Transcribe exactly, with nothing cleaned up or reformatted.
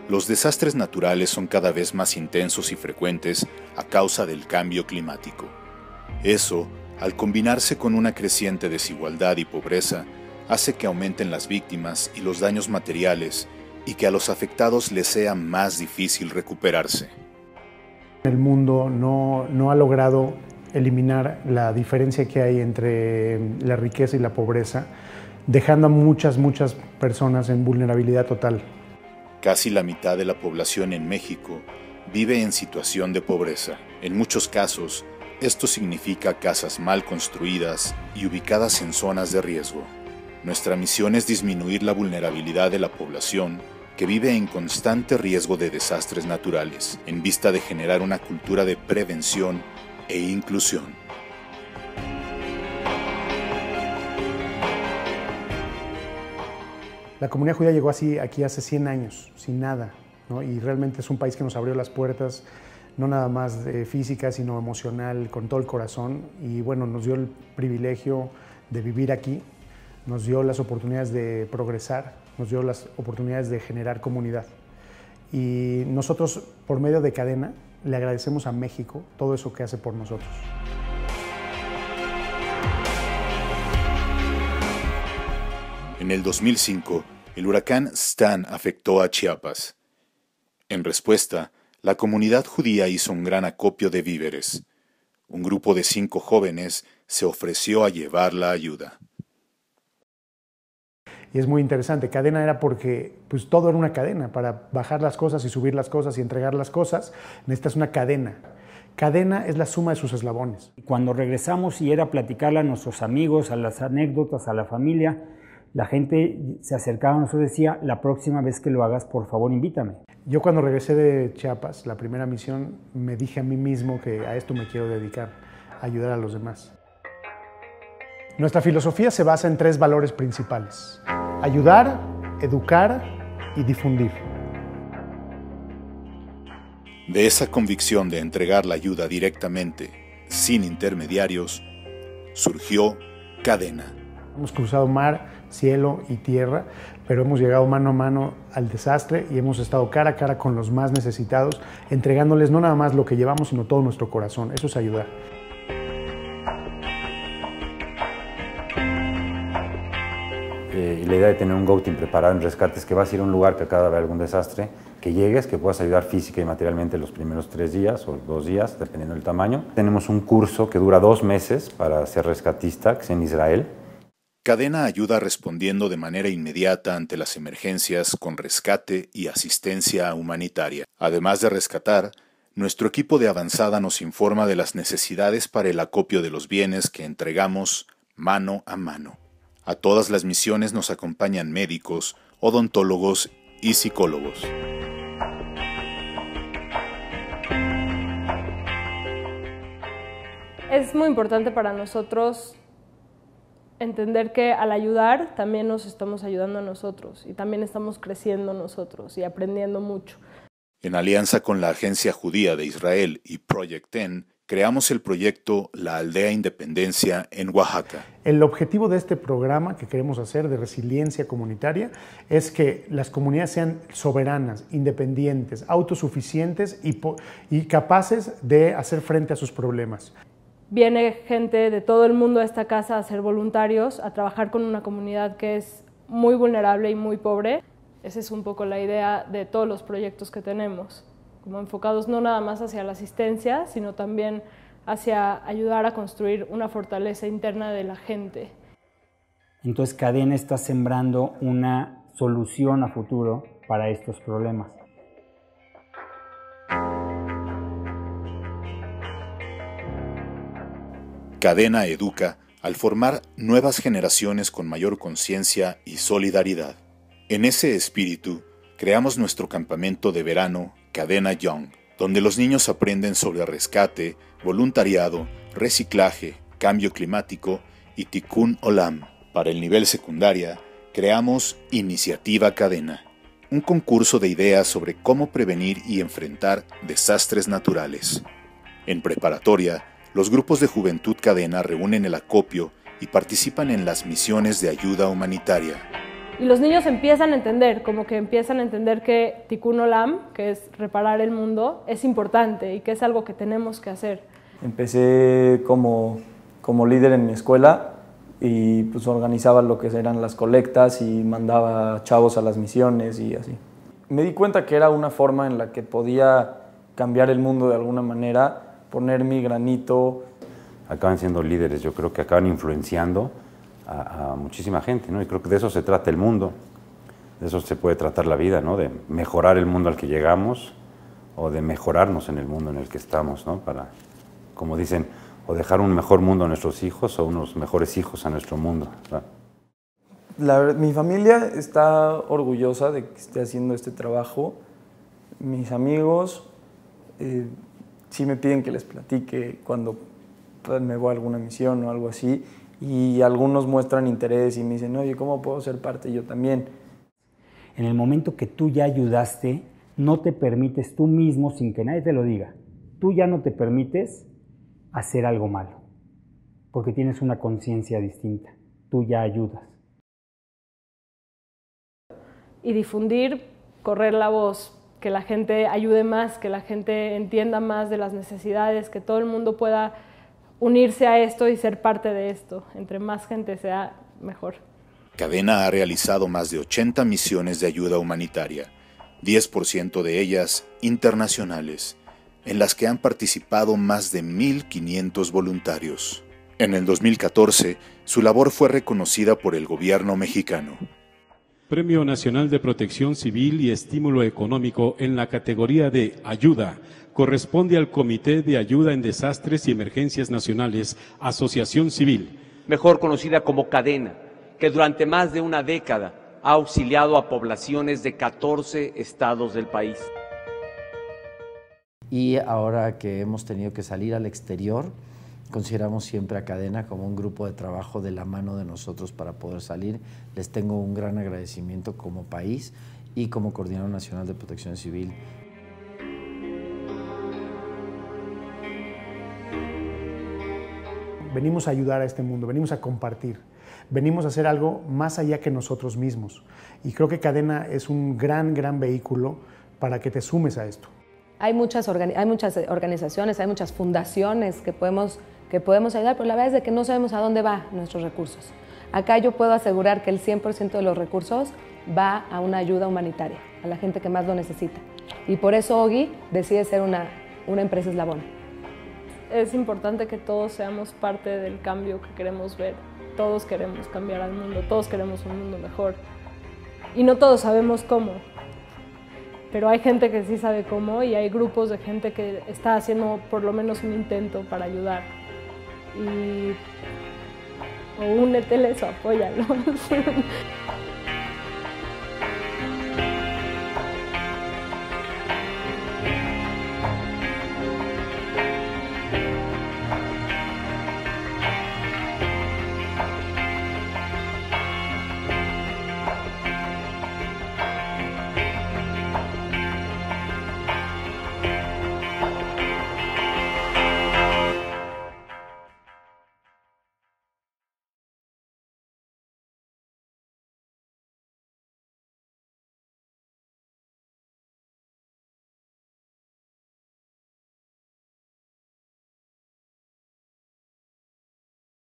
Los desastres naturales son cada vez más intensos y frecuentes a causa del cambio climático. Eso, al combinarse con una creciente desigualdad y pobreza, hace que aumenten las víctimas y los daños materiales y que a los afectados les sea más difícil recuperarse. El mundo no, no ha logrado eliminar la diferencia que hay entre la riqueza y la pobreza, dejando a muchas, muchas personas en vulnerabilidad total. Casi la mitad de la población en México vive en situación de pobreza. En muchos casos, esto significa casas mal construidas y ubicadas en zonas de riesgo. Nuestra misión es disminuir la vulnerabilidad de la población que vive en constante riesgo de desastres naturales, en vista de generar una cultura de prevención e inclusión. La comunidad judía llegó así aquí hace cien años, sin nada, ¿no? Y realmente es un país que nos abrió las puertas, no nada más de física, sino emocional, con todo el corazón. Y bueno, nos dio el privilegio de vivir aquí, nos dio las oportunidades de progresar, nos dio las oportunidades de generar comunidad. Y nosotros, por medio de Cadena, le agradecemos a México todo eso que hace por nosotros. En el dos mil cinco, el huracán Stan afectó a Chiapas. En respuesta, la comunidad judía hizo un gran acopio de víveres. Un grupo de cinco jóvenes se ofreció a llevar la ayuda. Y es muy interesante, cadena era porque pues, todo era una cadena, para bajar las cosas y subir las cosas y entregar las cosas, necesitas una cadena. Cadena es la suma de sus eslabones. Cuando regresamos y era platicarle a nuestros amigos, a las anécdotas, a la familia, la gente se acercaba a nosotros y decía, la próxima vez que lo hagas, por favor, invítame. Yo cuando regresé de Chiapas, la primera misión, me dije a mí mismo que a esto me quiero dedicar, a ayudar a los demás. Nuestra filosofía se basa en tres valores principales: ayudar, educar y difundir. De esa convicción de entregar la ayuda directamente, sin intermediarios, surgió Cadena. Hemos cruzado mar, cielo y tierra, pero hemos llegado mano a mano al desastre y hemos estado cara a cara con los más necesitados, entregándoles no nada más lo que llevamos, sino todo nuestro corazón. Eso es ayudar. Eh, y la idea de tener un Go Team preparado en rescate es que vas a ir a un lugar que acaba de haber algún desastre, que llegues, que puedas ayudar física y materialmente los primeros tres días o dos días, dependiendo del tamaño. Tenemos un curso que dura dos meses para ser rescatista, que es en Israel. Cadena ayuda respondiendo de manera inmediata ante las emergencias con rescate y asistencia humanitaria. Además de rescatar, nuestro equipo de avanzada nos informa de las necesidades para el acopio de los bienes que entregamos mano a mano. A todas las misiones nos acompañan médicos, odontólogos y psicólogos. Es muy importante para nosotros entender que al ayudar también nos estamos ayudando a nosotros y también estamos creciendo nosotros y aprendiendo mucho. En alianza con la Agencia Judía de Israel y Project ten, creamos el proyecto La Aldea Independencia en Oaxaca. El objetivo de este programa que queremos hacer de resiliencia comunitaria es que las comunidades sean soberanas, independientes, autosuficientes y, y capaces de hacer frente a sus problemas. Viene gente de todo el mundo a esta casa a ser voluntarios, a trabajar con una comunidad que es muy vulnerable y muy pobre. Esa es un poco la idea de todos los proyectos que tenemos, como enfocados no nada más hacia la asistencia, sino también hacia ayudar a construir una fortaleza interna de la gente. Entonces Cadena está sembrando una solución a futuro para estos problemas. Cadena educa al formar nuevas generaciones con mayor conciencia y solidaridad. En ese espíritu, creamos nuestro campamento de verano Cadena Young, donde los niños aprenden sobre rescate, voluntariado, reciclaje, cambio climático y Tikkun Olam. Para el nivel secundaria, creamos Iniciativa Cadena, un concurso de ideas sobre cómo prevenir y enfrentar desastres naturales. En preparatoria, los grupos de Juventud Cadena reúnen el acopio y participan en las misiones de ayuda humanitaria. Y los niños empiezan a entender, como que empiezan a entender que Tikkun Olam, que es reparar el mundo, es importante y que es algo que tenemos que hacer. Empecé como, como líder en mi escuela y pues organizaba lo que eran las colectas y mandaba chavos a las misiones y así. Me di cuenta que era una forma en la que podía cambiar el mundo de alguna manera, poner mi granito. Acaban siendo líderes, yo creo que acaban influenciando a, a muchísima gente, ¿no? Y creo que de eso se trata el mundo, de eso se puede tratar la vida, ¿no? De mejorar el mundo al que llegamos o de mejorarnos en el mundo en el que estamos, ¿no? Para, como dicen, o dejar un mejor mundo a nuestros hijos o unos mejores hijos a nuestro mundo, ¿verdad? La, mi familia está orgullosa de que esté haciendo este trabajo. Mis amigos eh, sí me piden que les platique cuando pues, me voy a alguna misión o algo así, y algunos muestran interés y me dicen, oye, ¿cómo puedo ser parte yo también? En el momento que tú ya ayudaste, no te permites tú mismo, sin que nadie te lo diga, tú ya no te permites hacer algo malo, porque tienes una conciencia distinta, tú ya ayudas. Y difundir, correr la voz, que la gente ayude más, que la gente entienda más de las necesidades, que todo el mundo pueda unirse a esto y ser parte de esto. Entre más gente sea, mejor. Cadena ha realizado más de ochenta misiones de ayuda humanitaria, diez por ciento de ellas internacionales, en las que han participado más de mil quinientos voluntarios. En el dos mil catorce, su labor fue reconocida por el gobierno mexicano. Premio Nacional de Protección Civil y Estímulo Económico en la categoría de Ayuda. Corresponde al Comité de Ayuda en Desastres y Emergencias Nacionales, Asociación Civil. Mejor conocida como Cadena, que durante más de una década ha auxiliado a poblaciones de catorce estados del país. Y ahora que hemos tenido que salir al exterior, consideramos siempre a Cadena como un grupo de trabajo de la mano de nosotros para poder salir. Les tengo un gran agradecimiento como país y como Coordinador Nacional de Protección Civil. Venimos a ayudar a este mundo, venimos a compartir, venimos a hacer algo más allá que nosotros mismos. Y creo que Cadena es un gran, gran vehículo para que te sumes a esto. Hay muchas, hay muchas organizaciones, hay muchas fundaciones que podemos, que podemos ayudar, pero la verdad es de que no sabemos a dónde van nuestros recursos. Acá yo puedo asegurar que el cien por ciento de los recursos va a una ayuda humanitaria, a la gente que más lo necesita. Y por eso Ogi decide ser una, una empresa eslabón. Es importante que todos seamos parte del cambio que queremos ver. Todos queremos cambiar al mundo, todos queremos un mundo mejor. Y no todos sabemos cómo. Pero hay gente que sí sabe cómo y hay grupos de gente que está haciendo por lo menos un intento para ayudar. Y o úneteles o apóyalos.